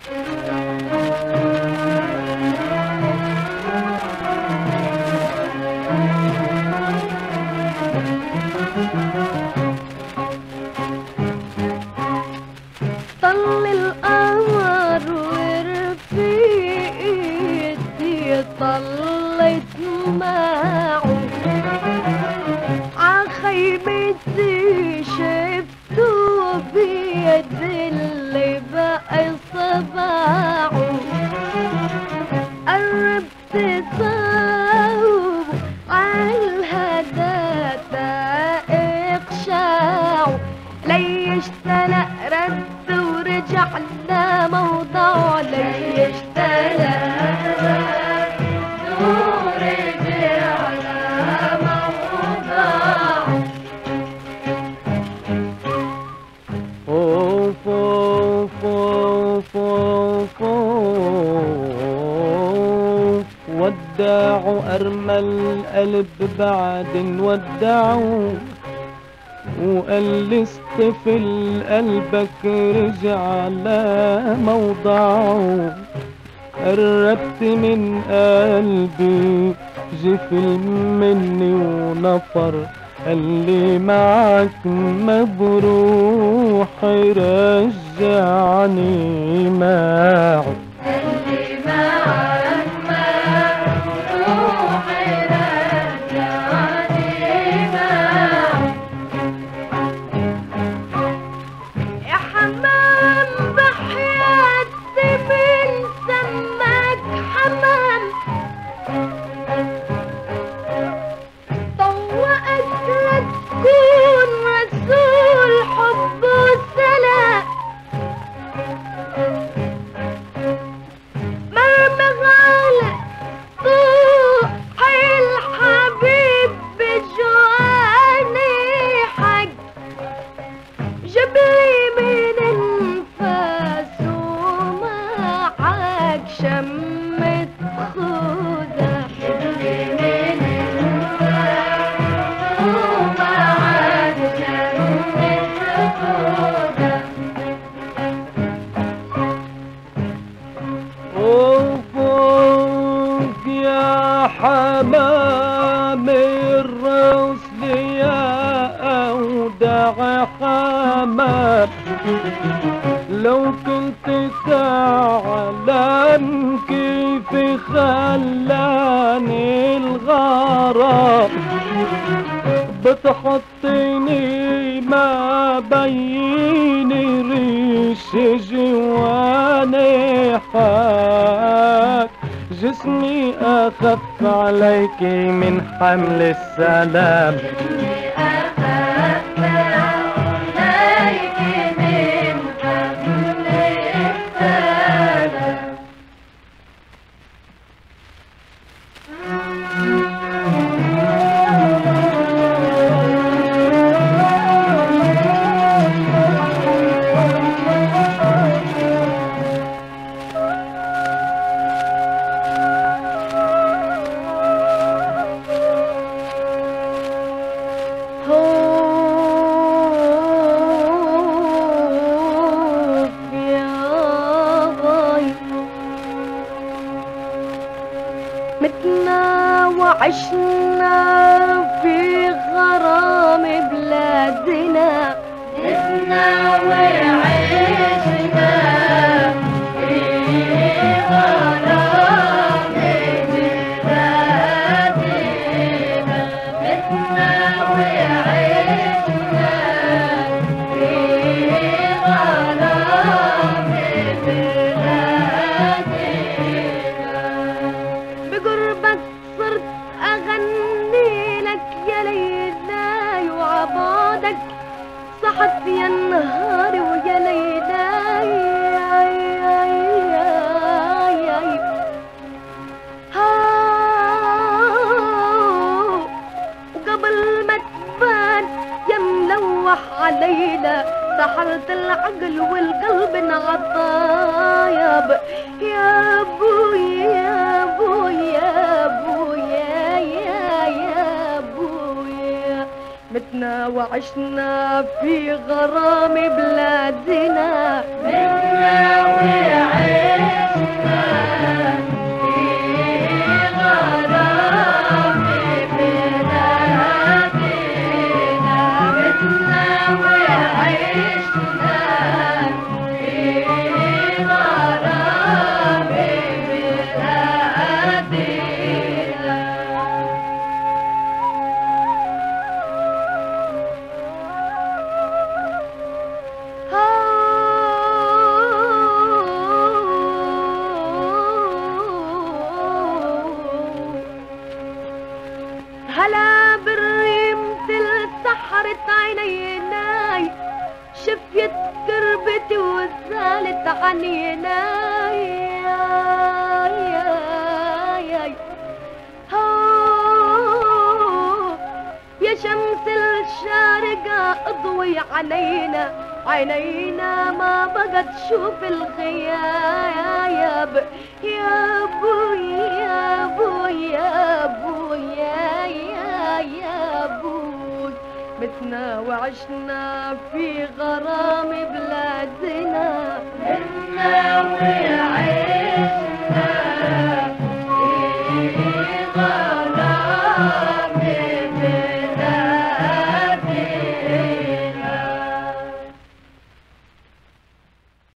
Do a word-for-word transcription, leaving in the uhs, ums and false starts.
طل القمر ورفيقتي طلت معه عخيمتي شفته بيد اللي بقى صباعه قربت صوب عالهدى اقشعه ليشتلق رد ورجع لموضعه ليشتلق رد ورجع لموضعه اوف اوف اوف اوف اوف ودعوا ارمى القلب بعد ودعوا وقال لي اصطفل قلبك رجع لموضعه قربت من قلبي جفل مني ونفر قال لي معك مبروح رجعني معه حمام الرسل يا أودع حمام لو كنت تعلم كيف خلاني الغرام بتحطيني ما بين ريش جواني حاك جسمي أخف عليك من حمل السلام متنا وعشنا في غرام بلادنا متنا وعشنا في غرام بلادنا متنا وعشنا في غرام بلادنا بقربك صرت أغني لك يا ليلاي وعبادك صحت يا النهار ويا ليلاي وقبل ما تبان يا ملوح علينا سحرت العقل والقلب انعطايب يا ابوي يا ابوي يا ابوي يا يا ابوي متنا وعشنا في غرام بلادنا متنا وعشنا زالت عنينا يا يا يا يا شمس الشارقة اضوي علينا عينينا ما بقت تشوف الغياب يا بوي يا بوي يا بوي يا يا يا بوي متنا وعشنا في غرام بلادنا